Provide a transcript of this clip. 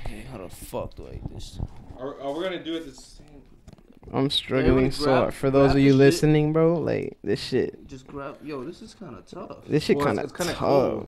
Okay, how the fuck do I eat this? Are we gonna do it the same? I'm struggling so grab- hard. For those grab of the you shit. listening, bro, like this shit. Just grab. Yo, this is kind of tough. This shit Well, kind it's of kinda tough. cold.